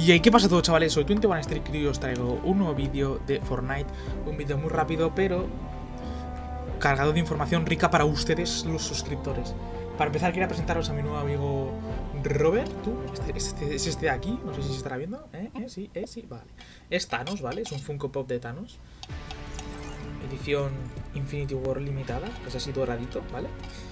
Y ¿qué pasa a todos, chavales? Soy 21Street y os traigo un nuevo vídeo de Fortnite. Un vídeo muy rápido, pero cargado de información rica para ustedes, los suscriptores. Para empezar, quería presentaros a mi nuevo amigo Robert. ¿Tú? Es este de aquí, no sé si se estará viendo. Sí, vale. Es Thanos, ¿vale? Es un Funko Pop de Thanos. Edición Infinity War limitada, es así doradito, ¿vale?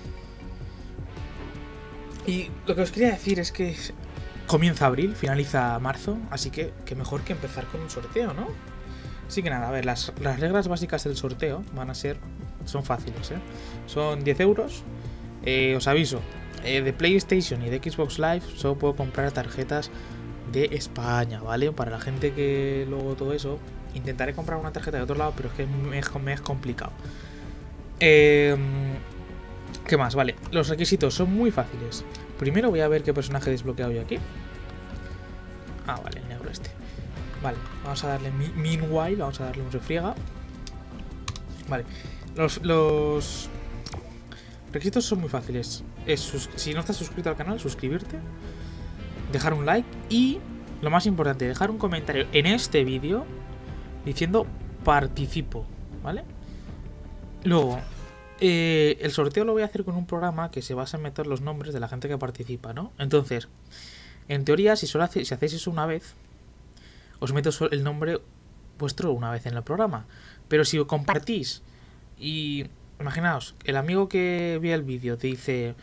Y lo que os quería decir es que comienza abril, finaliza marzo, así que qué mejor que empezar con un sorteo, ¿no? Así que nada, a ver, las reglas básicas del sorteo van a ser, son fáciles, ¿eh? Son 10 euros, os aviso, de PlayStation y de Xbox Live solo puedo comprar tarjetas de España, ¿vale? Para la gente que luego todo eso, intentaré comprar una tarjeta de otro lado, pero es que me es complicado. ¿Qué más? Vale, los requisitos son muy fáciles. Primero voy a ver qué personaje he desbloqueado yo aquí. Ah, vale, el negro este. Vale, vamos a darle Meanwhile, vamos a darle un refriega. Vale, los requisitos son muy fáciles. Si no estás suscrito al canal, suscribirte, dejar un like y, lo más importante, dejar un comentario en este vídeo diciendo participo, ¿vale? Luego, el sorteo lo voy a hacer con un programa que se basa en meter los nombres de la gente que participa, ¿no? Entonces, en teoría, si hacéis eso una vez, os meto el nombre vuestro una vez en el programa. Pero si compartís y imaginaos, el amigo que ve el vídeo te dice,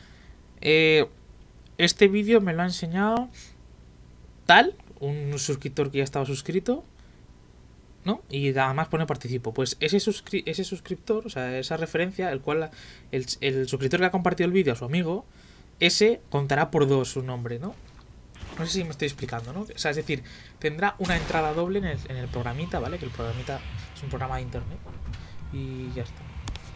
este vídeo me lo ha enseñado tal, un suscriptor que ya estaba suscrito, ¿no? Y además pone participo. Pues ese suscriptor, o sea, esa referencia, el suscriptor que ha compartido el vídeo a su amigo, ese contará por dos su nombre, ¿no? No sé si me estoy explicando, ¿no? O sea, es decir, tendrá una entrada doble en el programita, ¿vale? Que el programita es un programa de internet. Y ya está.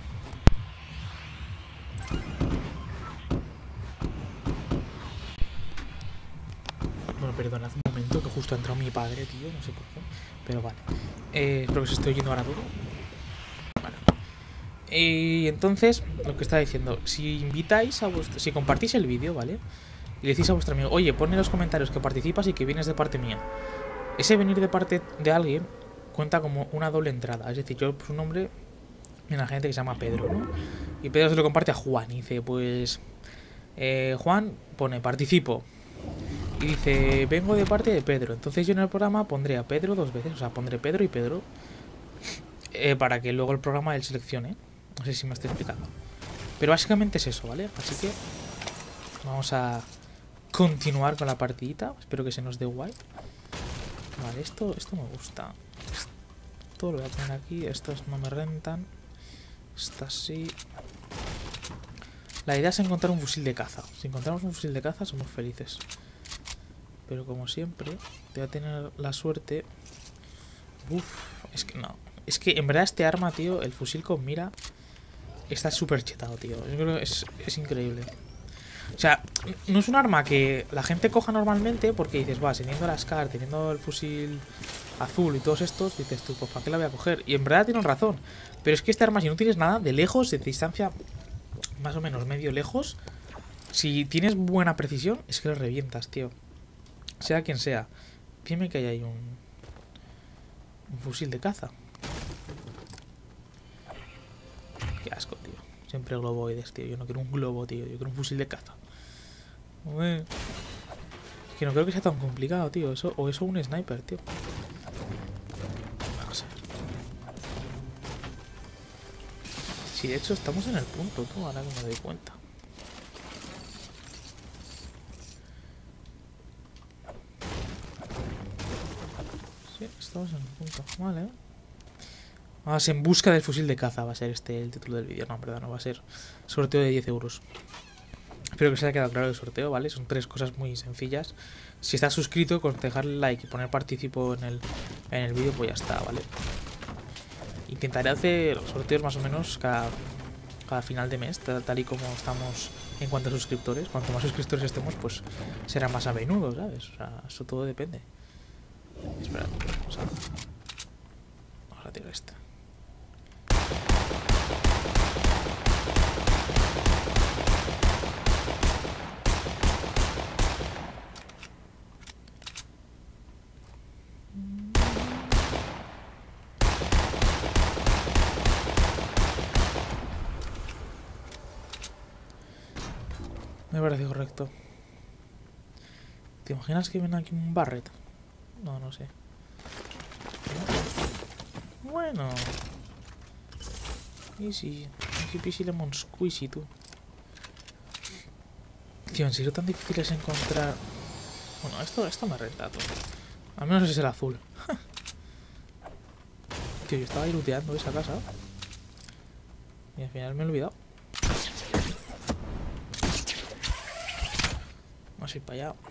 Bueno, perdonad un momento, que justo ha entrado mi padre, tío, no sé por qué. Pero vale. Espero que se esté oyendo ahora todo. Vale. Y entonces, lo que estaba diciendo, si compartís el vídeo, ¿vale? Y le decís a vuestro amigo, oye, pon en los comentarios que participas y que vienes de parte mía. Ese venir de parte de alguien cuenta como una doble entrada. Es decir, yo, su nombre, hay una gente que se llama Pedro, ¿no? Y Pedro se lo comparte a Juan y dice, pues, Juan pone participo. Y dice, vengo de parte de Pedro. Entonces yo en el programa pondré a Pedro dos veces. O sea, pondré Pedro y Pedro. Para que luego el programa él seleccione. No sé si me estoy explicando. Pero básicamente es eso, ¿vale? Así que vamos a continuar con la partidita. Espero que se nos dé guay. Vale, esto me gusta. Esto lo voy a poner aquí. Estos no me rentan. Estas sí. La idea es encontrar un fusil de caza. Si encontramos un fusil de caza somos felices. Pero como siempre, voy a tener la suerte. Uf, es que no. Es que en verdad este arma, tío, el fusil con mira, está súper chetado, tío. Yo creo que es increíble. O sea, no es un arma que la gente coja normalmente porque dices, va, teniendo la SCAR, teniendo el fusil azul y todos estos, dices tú, pues ¿para qué la voy a coger? Y en verdad tienen razón. Pero es que este arma, si no tienes nada, de lejos, de distancia más o menos medio lejos, si tienes buena precisión, es que lo revientas, tío. Sea quien sea. Dime que hay un fusil de caza. Qué asco, tío. Siempre globoides, tío. Yo no quiero un globo, tío. Yo quiero un fusil de caza. Es que no creo que sea tan complicado, tío. O eso un sniper, tío. Vamos a ver. Sí, de hecho estamos en el punto, tú, ahora que me doy cuenta. Sí, estamos en el punto. Vale. Vamos en busca del fusil de caza. Va a ser este el título del vídeo. No, en verdad no va a ser sorteo de 10 euros. Espero que se haya quedado claro el sorteo, ¿vale? Son tres cosas muy sencillas. Si estás suscrito, con dejarle like y poner participo en el vídeo, pues ya está, ¿vale? Intentaré hacer sorteos más o menos cada final de mes, tal y como estamos en cuanto a suscriptores. Cuanto más suscriptores estemos, pues será más a menudo, ¿sabes? O sea, eso todo depende. Espera, vamos a tirar esta. Me parece correcto. ¿Te imaginas que viene aquí un Barret? No, no sé. Bueno. Easy. Easy peasy lemon squeezy, tú. Tío, ¿en serio tan difícil es encontrar...? Bueno, esto me renta, tú. Al menos es el azul. Tío, yo estaba ahí looteando esa casa. Y al final me he olvidado. Vamos a ir para allá.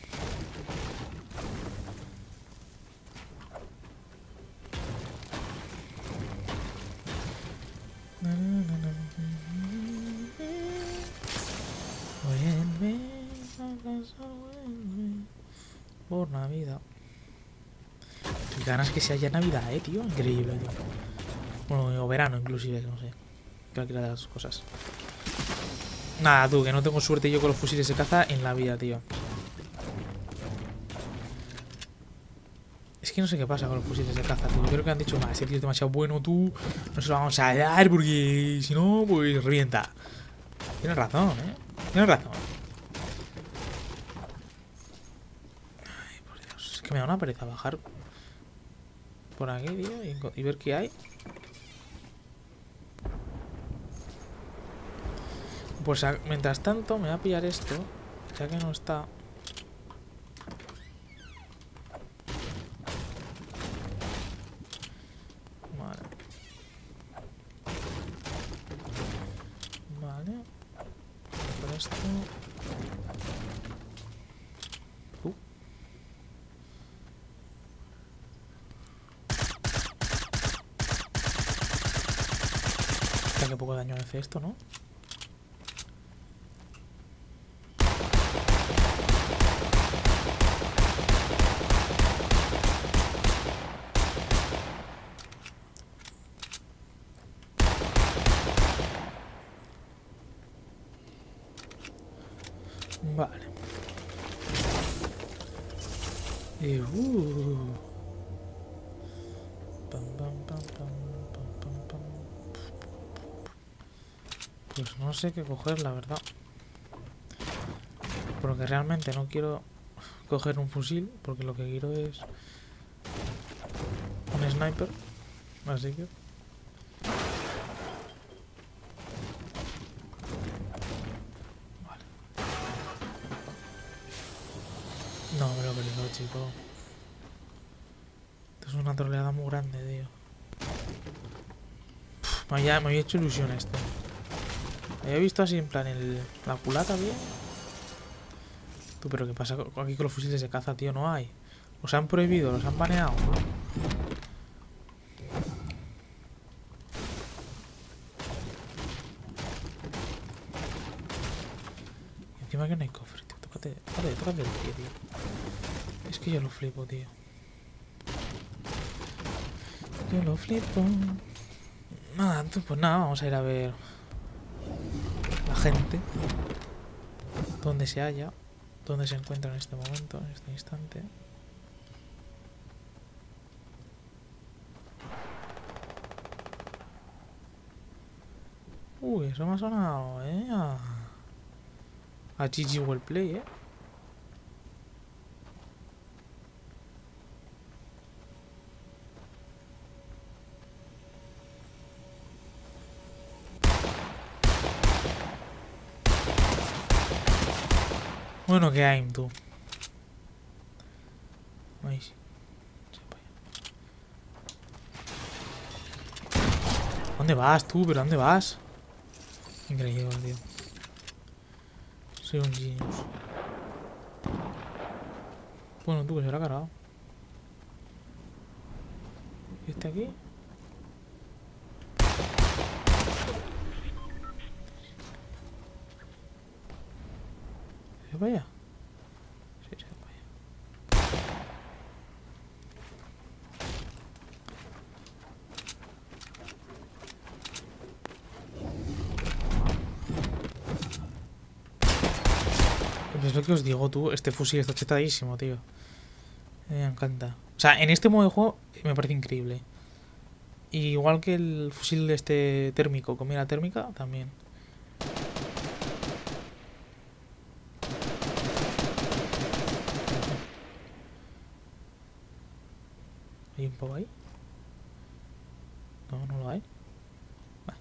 Vuelve a casa, vuelve por Navidad. Qué ganas que sea ya Navidad, tío. Increíble, tío. Bueno, o verano inclusive, no sé. Cualquiera de las dos cosas. Nada, tú, que no tengo suerte yo con los fusiles de caza en la vida, tío. Es que no sé qué pasa con los fusiles de caza, tío. Yo creo que han dicho, ese tío es demasiado bueno, tú. No se lo vamos a dar porque si no, pues revienta. Tienes razón, Tienes razón. Ay, por Dios. Es que me da una pereza bajar por aquí, tío, y ver qué hay. Pues mientras tanto me voy a pillar esto, ya que no está. Vale. Vale. Por esto. Hasta qué poco daño hace esto, ¿no? Vale. Y pam, pam, pam, pam, pam, pam, pam. Pues no sé qué coger, la verdad. Porque realmente no quiero coger un fusil, porque lo que quiero es un sniper. Así que... Vale. No, me lo he perdido, chico. Esto es una troleada muy grande, tío. Me había hecho ilusión esto. Me había visto así en plan la culata, bien. Tú, pero ¿qué pasa aquí con los fusiles de caza, tío? No hay. Los han prohibido, los han baneado. Y encima que no hay cofre, tío. Tócate el pie, tío. Es que yo lo flipo, tío. Yo lo flipo. Nada, pues nada, vamos a ir a ver la gente. Donde se halla. Donde se encuentra en este momento, en este instante. Uy, eso me ha sonado, a GG Wellplay, Bueno, que aim, tú. Ahí sí. ¿Dónde vas, tú? ¿Pero dónde vas? Increíble, tío. Soy un genius. Bueno, tú, que se lo ha cargado. ¿Y este aquí? ¿Se va allá? Sí, se va allá. Pues es lo que os digo, tú. Este fusil está chetadísimo, tío. Me encanta. O sea, en este modo de juego me parece increíble. Y igual que el fusil este térmico, con mira térmica, también. ¿Hay un poco ahí? No, no lo hay. Vale.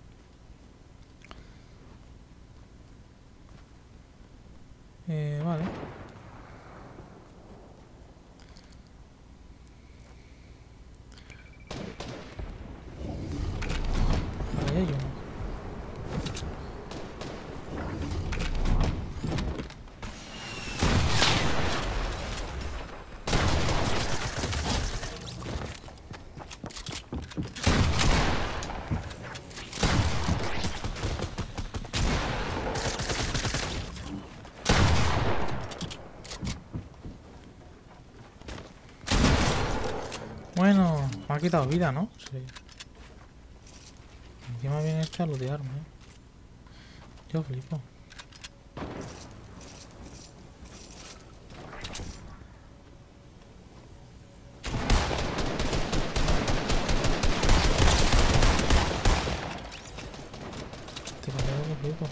Vale. Vale, hay uno. Bueno, me ha quitado vida, ¿no? Sí. Encima viene este a lootearme, Yo flipo. Te parece que flipo.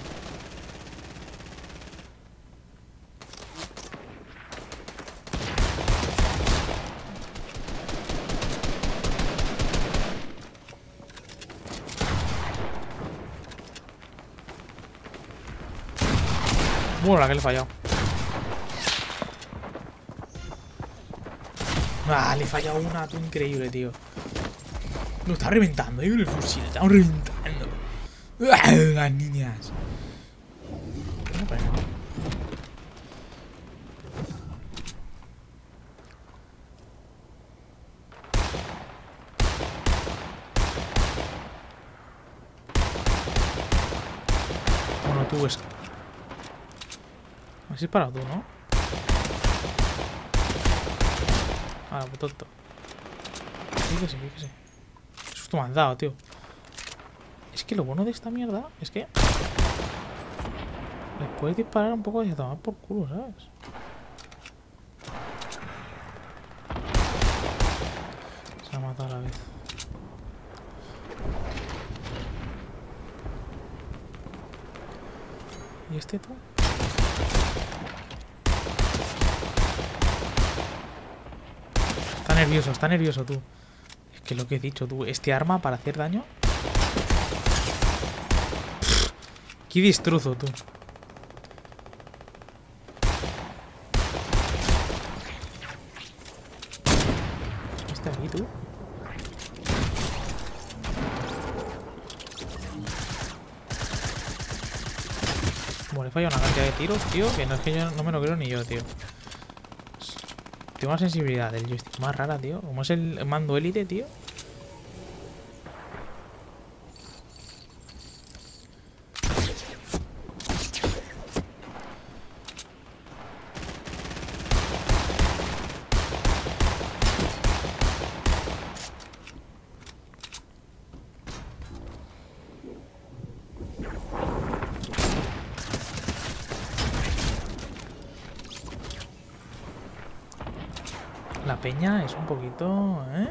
Bueno, la que le he fallado. Ah, le he fallado una, tú, increíble, tío. Lo está reventando, con el fusil, está reventando. Las niñas. Bueno, tú es. Así es para tú, ¿no? Ah, pues tonto. Fíjese, fíjese. Qué susto me has dado, tío. Es que lo bueno de esta mierda es que les puedes disparar un poco de tomar por culo, ¿sabes? Se ha matado a la vez. ¿Y este tú? Está nervioso tú. Es que lo que he dicho tú, este arma para hacer daño. Qué destrozo tú. Este aquí tú. Bueno, he fallado una cantidad de tiros, tío, que no es que yo no me lo creo ni yo, tío. Tengo una sensibilidad del joystick más rara, tío. Como es el mando élite, tío. La peña es un poquito, ¿eh?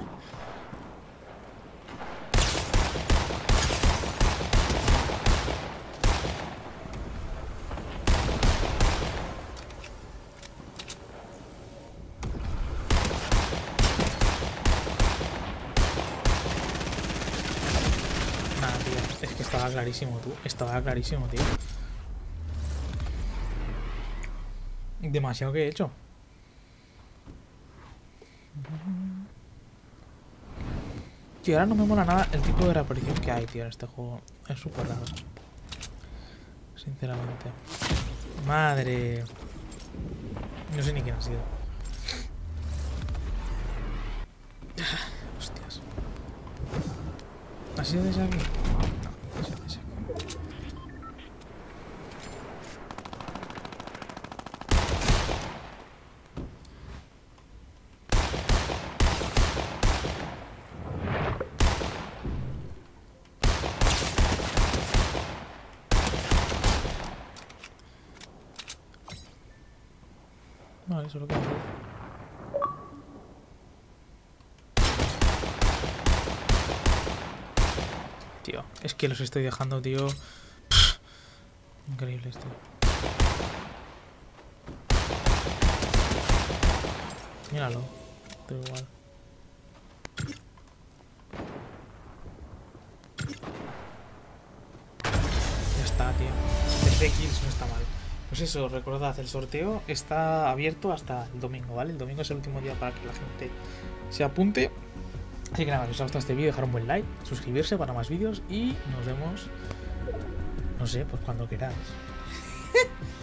Nada, tío. Es que estaba clarísimo, tú. Estaba clarísimo, tío. Demasiado que he hecho. Tío, ahora no me mola nada el tipo de reaparición que hay, tío, en este juego. Es súper raro. Sinceramente. Madre. No sé ni quién ha sido. Hostias. ¿Ha sido desde aquí? No, ha sido desde aquí. Vale, eso es lo que hago. Tío, es que los estoy dejando, tío. Increíbles, tío. Míralo. Da igual. tío. 13 kills no está mal. Pues eso, recordad, el sorteo está abierto hasta el domingo, ¿vale? El domingo es el último día para que la gente se apunte. Así que nada, si os ha gustado este vídeo, dejar un buen like, suscribirse para más vídeos y nos vemos, no sé, pues cuando queráis.